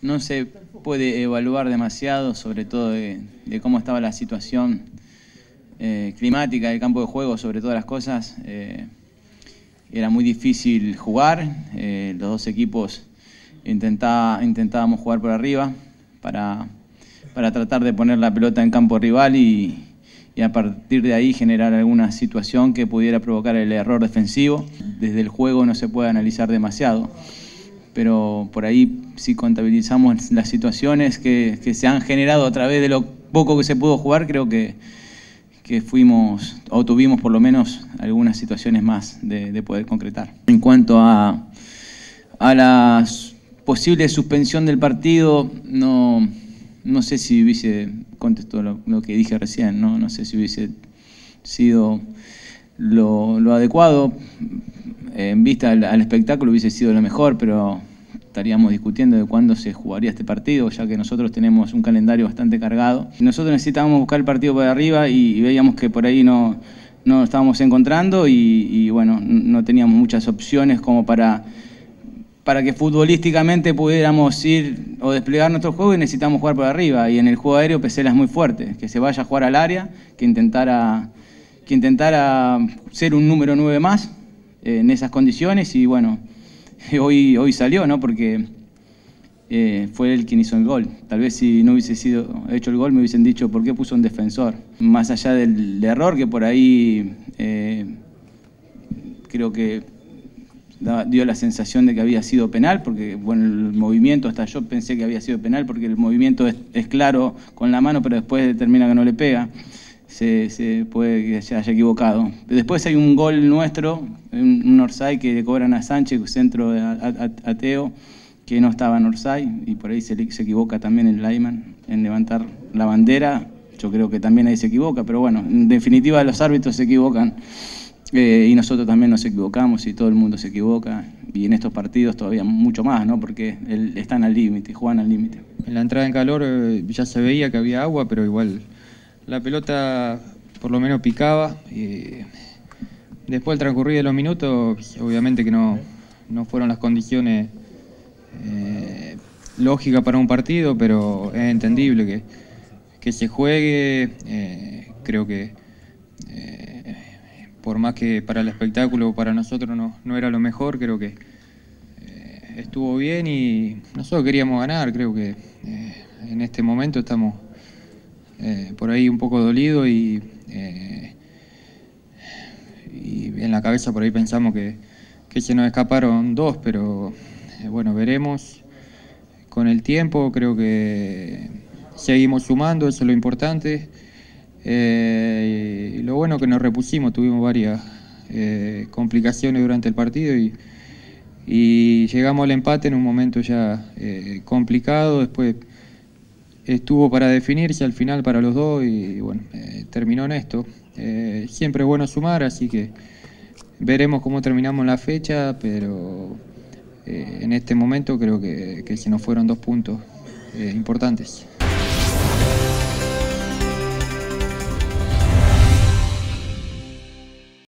no se puede evaluar demasiado, sobre todo de cómo estaba la situación climática del campo de juego, sobre todas las cosas. Era muy difícil jugar, los dos equipos intentábamos jugar por arriba para tratar de poner la pelota en campo rival y a partir de ahí generar alguna situación que pudiera provocar el error defensivo. Desde el juego no se puede analizar demasiado, pero por ahí si contabilizamos las situaciones que se han generado a través de lo poco que se pudo jugar, creo que fuimos o tuvimos por lo menos algunas situaciones más de poder concretar. En cuanto a la posible suspensión del partido, no sé si hubiese, contestó lo que dije recién, no sé si hubiese sido lo adecuado. En vista al espectáculo hubiese sido lo mejor, pero estaríamos discutiendo de cuándo se jugaría este partido, ya que nosotros tenemos un calendario bastante cargado. Nosotros necesitábamos buscar el partido por arriba y veíamos que por ahí no estábamos encontrando y bueno, no teníamos muchas opciones como para que futbolísticamente pudiéramos ir o desplegar nuestro juego, y necesitamos jugar por arriba. Y en el juego aéreo Pesela es muy fuerte, que se vaya a jugar al área, que intentara ser un número 9 más en esas condiciones. Y bueno, hoy salió, ¿no? Porque fue él quien hizo el gol. Tal vez si no hubiese hecho el gol me hubiesen dicho por qué puso un defensor. Más allá del error, que por ahí creo que dio la sensación de que había sido penal, porque bueno, el movimiento, hasta yo pensé que había sido penal, porque el movimiento es claro con la mano, pero después determina que no le pega. Se puede que se haya equivocado. Después hay un gol nuestro, un offside que le cobran a Sánchez, centro a Teo, que no estaba en offside, y por ahí se equivoca también el lineman en levantar la bandera. Yo creo que también ahí se equivoca, pero bueno, en definitiva los árbitros se equivocan. Y nosotros también nos equivocamos y todo el mundo se equivoca, y en estos partidos todavía mucho más, ¿no? Porque están al límite, juegan al límite. En la entrada en calor ya se veía que había agua, pero igual la pelota por lo menos picaba. Después, al transcurrir de los minutos, obviamente que no fueron las condiciones lógicas para un partido, pero es entendible que se juegue. Creo que por más que para el espectáculo, para nosotros no era lo mejor, creo que estuvo bien y nosotros queríamos ganar. Creo que en este momento estamos por ahí un poco dolidos y en la cabeza por ahí pensamos que se nos escaparon dos, pero bueno, veremos con el tiempo. Creo que seguimos sumando, eso es lo importante. Y lo bueno que nos repusimos, tuvimos varias complicaciones durante el partido y llegamos al empate en un momento ya complicado. Después estuvo para definirse al final para los dos y bueno, terminó en esto. Siempre es bueno sumar, así que veremos cómo terminamos la fecha, pero en este momento creo que se nos fueron 2 puntos importantes.